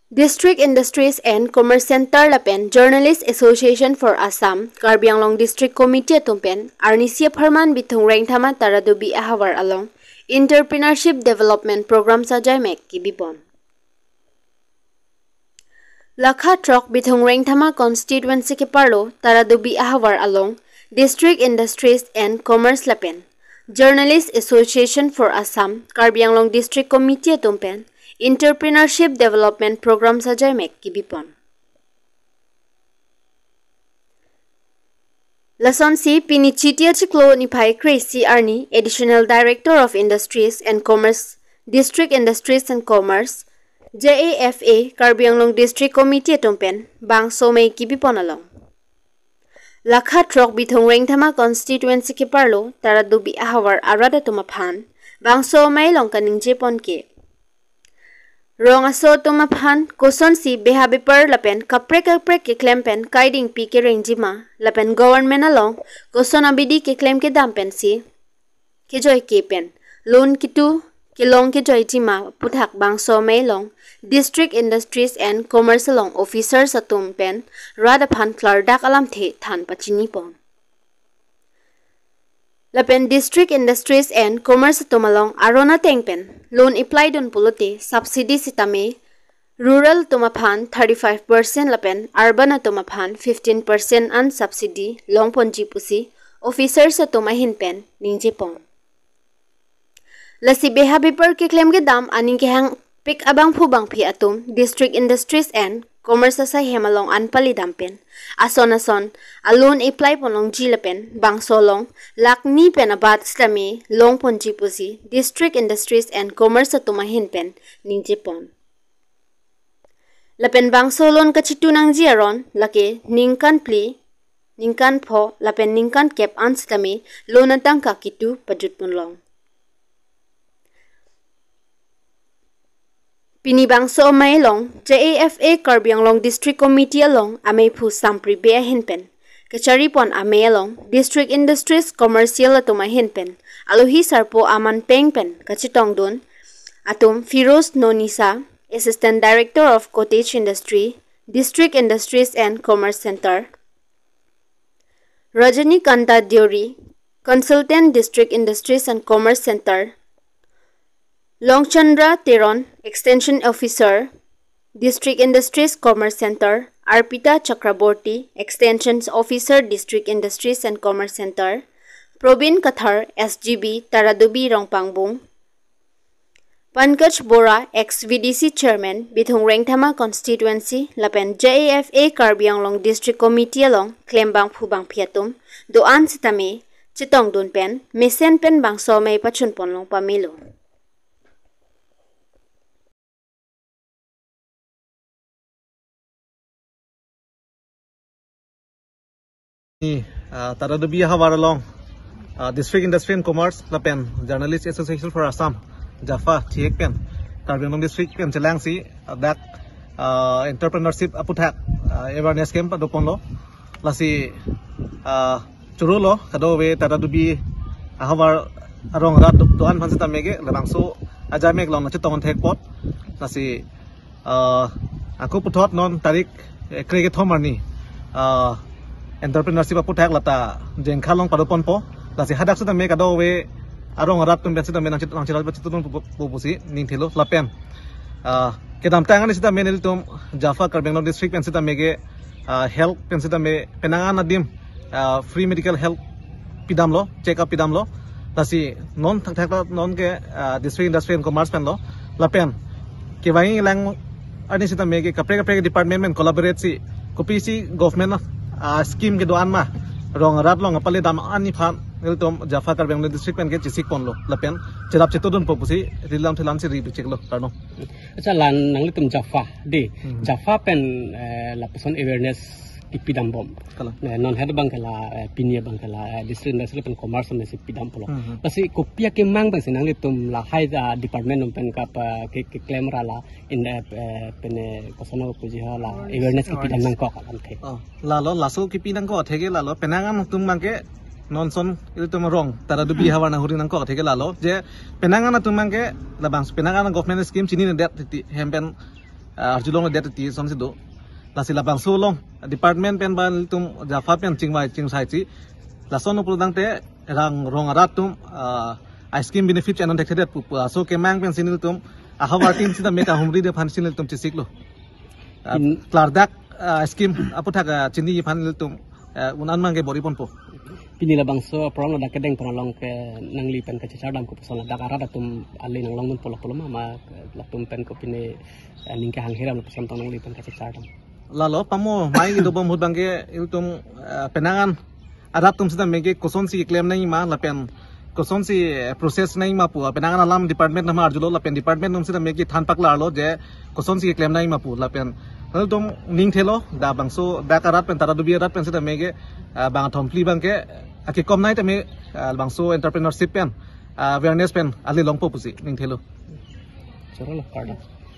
District Industries and Commerce Center Lapen Journalist Association for Assam Karbi Anglong District Committee Tumpen Arnisia Pharman Bithung Reng Thama Taradubi Ahawar Along Entrepreneurship Development Program Sajai Mek Kibipon Lakha Trok Bithung Reng Thama Constituency Kiparlo Taradubi Ahawar Along District Industries and Commerce Lapen Journalist Association for Assam Karbi Anglong District Committee Tumpen Entrepreneurship Development Program Sajai Mek Kibipon. Lason si Pinichitia Chiklo Nipai Crazy Arni, Additional Director of Industries and Commerce, District Industries and Commerce, JAFA, Karbi Anglong District Committee Tumpen, Bang Somei Kibipon along. Lakha Trok Bithung Reng Thama Constituency Kiparlo, Taradubi Ahawar Arada Tumaphan, Bang Somei Long Kaning Jepon Ke. Rong aso tumaphan kuson si behavior lapen kapre ke claim pen guiding pi ke rengjima lapen government along kuson abidi ke claim ke dampen si ke joy ke pen loan kitu ke long ke joy jima puthak bang so mai long District Industries and Commerce along officers atum pen radaphan klardak alam the than pachini pon Lapen District Industries and Commerce tumalong arona tengpen loan applied on pulote subsidy sitame rural tumaphan 35% lapen urban tumaphan 15% an subsidy long ponji pusi officers tumahin pen ningje pon lasi beha paper ke claim ke dam ani ke hang pick abang phubang phi atum District Industries and Commerce sa hemalong anpali dampen ason a loan apply ponlong jilapen bang solong lakni pen abat slami long ponji pusi District Industries and Commerce tumahin pen ningje pon lapen bang solon kachitu nang jiaron lake ningkan pli ningkan pho lapen ningkan kep anslami loan atang ka kitu pajut ponlong Pinibang so may long, JAFA Karbi Anglong District Committee along, amay pu sampri bea hinpen. Kachari pon amay along, District Industries Commercial atuma hinpen. Aluhi sarpo aman pengpen, kachitong dun. Atum Firoz Nonisa, Assistant Director of Cottage Industry, District Industries and Commerce Center. Rajani Kanta Diori, Consultant District Industries and Commerce Center. Longchandra Teron, Extension Officer, District Industries Commerce Center, Arpita Chakraborty, Extension Officer, District Industries and Commerce Center, Probin Kathar, SGB, Taradubi Rongpangbung, Pankaj Bora, ex-VDC Chairman, Bithung Reng Thama Constituency, Lapen JAFA Karbi Anglong District Committee along, Klembang Phubang Phiatum, Doan Sitame, Chitong Dun Pen, Mesen Pen Bang Somei Pachun Ponlong Pamilo. Taradubi Ahawar along District Industry and Commerce Lapen Journalist Association for Assam Jaffa Chiek Pen Karbi Anglong District Pen Chelangsi that entrepreneurship aputhak awareness camp doponlo lasi churulo kadowe Taradubi Ahawar arong rat doan phansita mege labangso ajamek long chitong thek pot lasi aku puthot non tarik krege thomarni entrepreneurship aputhak lata jengkhalong padopon po lasi hadak suta me kado we arong rat tum besita me nang chilal bachitun pupusi ningthelo lapen kedam tangani sita me niltum Jaffa Karbi Anglong District pen sita mege health pen sita me penanga nadim free medical health pidam lo check up pidam lo lasi non thak non ke District Industry and Commerce pen lo lapen ke wai lang ani sita mege kapre department men collaborate si kopi si government scheme ke doan ma rong rat long apale dam ani phan iltom Jaffa Karbi Anglong District pen ke chisik ponlo lapen chedap chetodun popusi rilam thelam si ri cheklo karno acha lan nangli tum Jaffa de Jaffa pen lapason awareness pidam bom non head bang kala pinia bang kala District Industry pen Commerce me si pidam polo pasi kopia ke mang bang sinang litum la hai department pen kap ke claim rala in pen kosono puji hala awareness ki pidam nang ko kalam the lalo laso ki pinang ko thege lalo penangan tum mangke nonson itu tum rong Taradubi Ahawar na huri nang ko thege lalo je penangan tum mangke labang penangan government scheme chini net hempen arjulong det ti som sido la sila bang so long department pen ban tum jafa pen ching sai chi la sono prodang te rong arat tum scheme benefit chanon dekhet pu so ke mang pen sinil tum ahawartin sida meka humri de phan sinil tum chisiklo klardak scheme aputhak chini phan tum unan mangge bori ponpo pinila bangso prong da kedeng prolong ke nangli pen ka chadam ko pesona da ara datum ali nang long polo polo ma latum pen ko pine ningka hang hiram pesan tong nangli pen ka chadam lalo pamo mai do bom hut bangge iltum penangan adap tum sida mege koson si claim nai ma la pen koson si process nai ma pu penangan alam department na ma arjulo la pen department num sida mege than pakla lo je koson si claim nai ma pu la pen tum ning thelo da bangso da karat pen tara dubi rat pen sida mege bang thompli bangke aki kom nai tame bangso entrepreneurship pen awareness pen ali long popusi ning thelo chorolo karda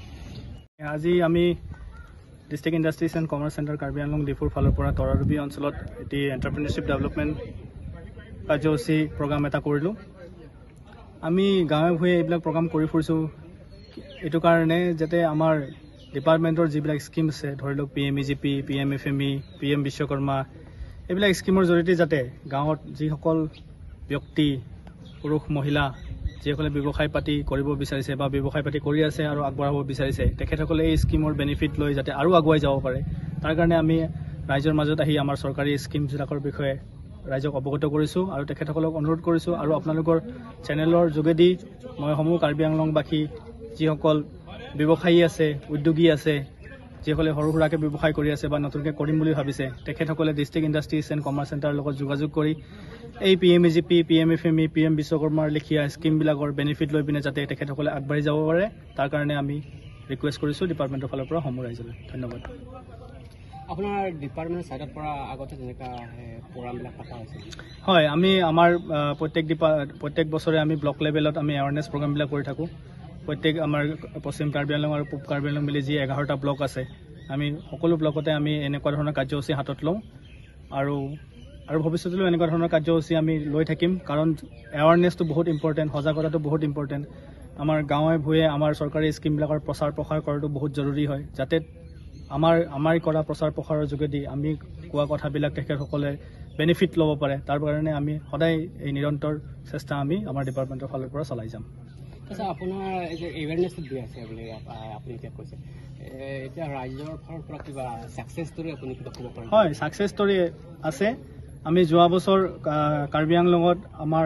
আজি আমি district industries and commerce centre Karbi Anglong ডিফুৰ ফালৰ পৰা তৰাৰবি অঞ্চলত এটি entrepreneurship development কাৰ্যসূচী programme এটা কৰিলোঁ আমি গাঁৱে ভূঞে এইবিলাক প্ৰগ্ৰাম কৰি ফুৰিছোঁ এইটো কাৰণে যাতে আমাৰ ডিপাৰ্টমেণ্টৰ যিবিলাক স্কিম আছে ধৰি লওক PMEGP PMFME PM বিশ্বকৰ্মা এইবিলাক স্কিমৰ জৰিয়তে যাতে গাঁৱত যিসকল ব্যক্তি পুৰুষ মহিলা যিসকলে ব্যৱসায় পাতি কৰিব বিচাৰিছে বা ব্যৱসায় পাতি কৰি আছে আৰু আগবঢ়াব বিচাৰিছে তেখেতসকলে এই স্কিমৰ বেনিফিট লৈ যাতে আৰু আগুৱাই যাব পাৰে তাৰ কাৰণে আমি ৰাইজৰ মাজত আহি আমাৰ চৰকাৰী স্কিমবিলাকৰ বিষয়ে ৰাইজক অৱগত কৰিছোঁ আৰু তেখেতসকলক অনুৰোধ কৰিছোঁ আৰু আপোনালোকৰ চেনেলৰ যোগেদি মই সমূহ কাৰ্বি আংলংবাসী যিসকল ব্যৱসায়ী আছে উদ্যোগী আছে যিসকলে সৰু সুৰাকৈ ব্যৱসায় কৰি আছে বা নতুনকৈ কৰিম বুলি ভাবিছে তেখেতসকলে ডিষ্ট্ৰিক্ট ইণ্ডাষ্ট্ৰিজ এণ্ড কমাৰ্চ চেণ্টাৰৰ লগত যোগাযোগ কৰি এই PMEGP PMFME PM বিশ্বকৰ্মাৰ লেখীয়া স্কিমবিলাকৰ বেনিফিট লৈ পিনে যাতে তেখেতসকলে আগবাঢ়ি যাব পাৰে তাৰ কাৰণে আমি ৰিকুৱেষ্ট কৰিছোঁ ডিপাৰ্টমেণ্টৰ ফালৰ পৰা সমূহ ৰাইজলৈ ধন্যবাদ আপোনাৰ ডিপাৰ্টমেণ্ট সাইডৰ পৰা আগতে যেনেকা প্ৰগ্ৰামবিলাক পতা হৈছে হয় আমি আমাৰ প্ৰত্যেক বছৰে আমি ব্লক লেভেলত আমি এৱাৰনেছ প্ৰগ্ৰামবিলাক কৰি থাকোঁ প্ৰত্যেক আমাৰ পশ্চিম কাৰ্বি আংলং আৰু পূব কাৰ্বি আংলং মিলি যি 11টা ব্লক আছে আমি সকলো ব্লকতে আমি এনেকুৱা ধৰণৰ কাৰ্যসূচী হাতত লওঁ আৰু ভৱিষ্যতলৈও এনেকুৱা ধৰণৰ কাৰ্যসূচী আমি লৈ থাকিম কাৰণ এৱাৰনেছটো বহুত ইম্পৰ্টেণ্ট সজাগতাটো বহুত ইম্পৰ্টেণ্ট আমাৰ গাঁৱে ভূঞে আমাৰ চৰকাৰী স্কিমবিলাকৰ প্ৰচাৰ প্ৰসাৰ কৰাটো বহুত জৰুৰী হয় যাতে আমাৰ কৰা প্ৰচাৰ প্ৰসাৰৰ যোগেদি আমি কোৱা কথাবিলাক তেখেতসকলে বেনিফিট ল'ব পাৰে তাৰ কাৰণে আমি সদায় এই নিৰন্তৰ চেষ্টা আমি আমাৰ ডিপাৰ্টমেণ্টৰ ফালৰ পৰা চলাই যাম আচ্ছা আপোনাৰ এই যে এৱাৰনেছ দি আছে বুলি আপুনি এতিয়া কৈছে এতিয়া ৰাইজৰ ফালৰ পৰা কিবা ছাকচেছ ষ্টৰী আপুনি কিবা ক'ব পাৰে হয় ছাকচেছ ষ্টৰী আছে আমি যোৱা বছৰ কাৰ্বি আংলঙত আমাৰ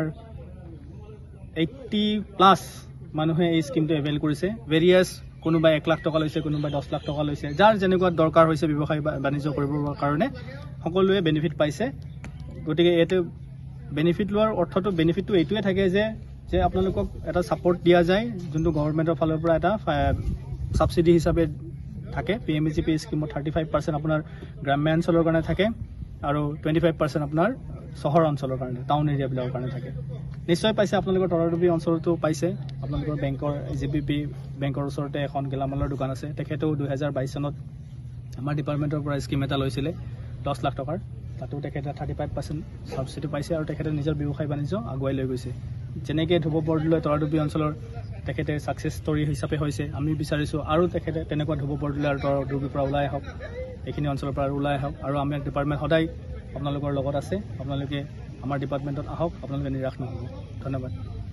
80+ মানুহে এই স্কিমটো এভেইল কৰিছে ভেৰিয়াছ কোনোবাই 1 লাখ টকা লৈছে কোনোবাই 10 লাখ টকা লৈছে যাৰ যেনেকুৱা দৰকাৰ হৈছে ব্যৱসায় বাণিজ্য কৰিবৰ কাৰণে সকলোৱে বেনিফিট পাইছে গতিকে এইটো বেনিফিট লোৱাৰ অৰ্থটো বেনিফিটটো এইটোৱে থাকে যে আপোনালোকক এটা ছাপোৰ্ট দিয়া যায় যোনটো গভৰ্ণমেণ্টৰ ফালৰ পৰা এটা ছাবচিডি হিচাপে থাকে PMEGP স্কিমত 35% আপোনাৰ গ্ৰাম্য অঞ্চলৰ কাৰণে থাকে আৰু 25% আপোনাৰ চহৰ অঞ্চলৰ কাৰণে টাউন এৰিয়াবিলাকৰ কাৰণে থাকে নিশ্চয় পাইছে আপোনালোকৰ তৰাৰবি অঞ্চলতো পাইছে আপোনালোকৰ বেংকৰ JPP বেংকৰ ওচৰতে এখন গেলামালৰ দোকান আছে তেখেতেও 2022 চনত আমাৰ ডিপাৰ্টমেণ্টৰ পৰা স্কিম এটা লৈছিলে 10 লাখ টকাৰ তাতো তেখেতে 35% ছাবচিডি পাইছে আৰু তেখেতে নিজৰ ব্যৱসায় বাণিজ্য আগুৱাই লৈ গৈছে যেনেকৈ ধুব বৰদলৈ তৰাৰবি অঞ্চলৰ তেখেতে ছাকচেছ ষ্টৰী হিচাপে হৈছে আমি বিচাৰিছোঁ আৰু তেখেতে তেনেকুৱা ধুব বৰদলৈ আৰু তৰাৰবিৰ পৰা ওলাই আহক এইখিনি অঞ্চলৰ পৰা ওলাই আহক আৰু আমাৰ ডিপাৰ্টমেণ্ট সদায় আপোনালোকৰ লগত আছে আপোনালোকে আমাৰ ডিপাৰ্টমেণ্টত আহক আপোনালোকে নিৰাশ নহ'ব ধন্যবাদ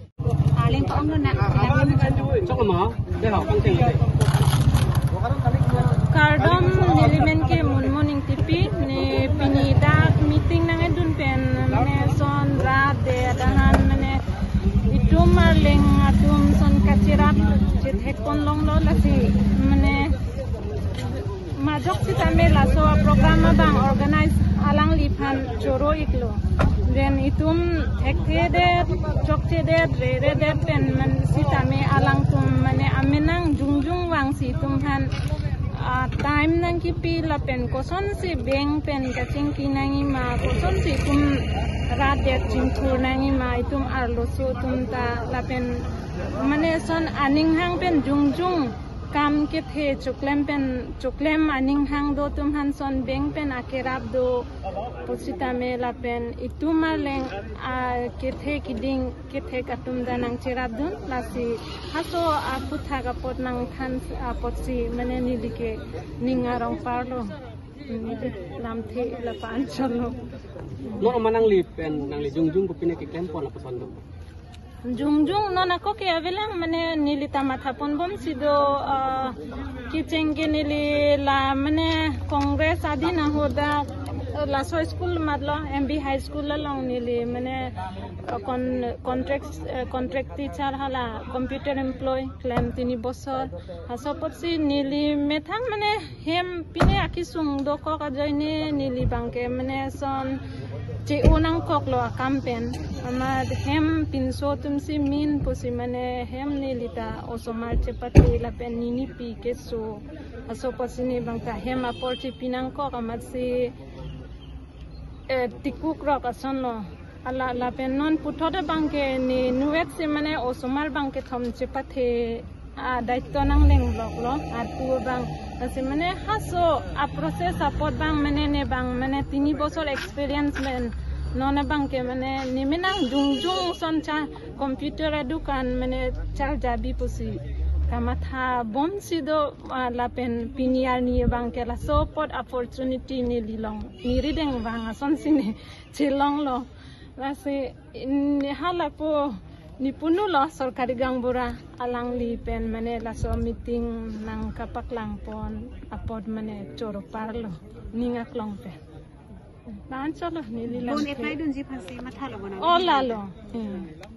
Kardom nilimen ke munmuning tipi ni pinidak meeting nange dun pen mane son rat de dahan mane itum marling atum son kacirat jit hekon long lo lasi mane majok sitame laso program bang organize alang liphan choro iklo then itum ekte de chokte de re de pen man sitame alang tum mane amenang jungjung wang situm han time nang ki pi la pen koson si beng pen kaching kinangi ma koson si tum radet chingthur nangi ma itum arlo so tum ta la pen mane son aning hang pen jungjung kam ke the choklem aning hang do tum han son beng pen akerap do posita me la pen itumar leng ke the kiding ke the katum danang cherap dun lasi haso aputha ka pot nang than potsi mane nilike ningarong parlo lam the la pan chalo no manang li pen nang li jung ko pine ke kempo na pasan do jung nona ko ke avelang mane nilita matha pon bom sido kitchen ke nili la mane congress adina hoda la so school madlo mb high school la long nili mane contract teacher hala computer employee claim 3 bosor support si nili methang mane hem pine akisung do ko ka joine nili bangke mane son che unang koklo campaign amad hem pinso tumsi min posi mane hem nilita osomar chepati la penini pi keso aso posini bangka hem aporti pinang ko kamatsi tikuk rok asono ala la penon puthode bangke ni nuet si mane osomar bangke thom chepati daitto nang leng blok lo atu bang asi mane haso a process support bang mane ne bang mane 3 বছর experience men nona bang ke mane nimenang jung son cha computer edukan mane chal jabi pusi kamatha bom sido la pen piniar ni bang ke la support opportunity ni lilong ni rideng bang son sine chilong lo lasi hala po nipuno lo sarkari gangbura alang li pen mane la so meeting nang kapaklang pon apod mane choro parlo ninga klong pe ban chalo nili lang bon epai dun ji phase matha lo bona o la lo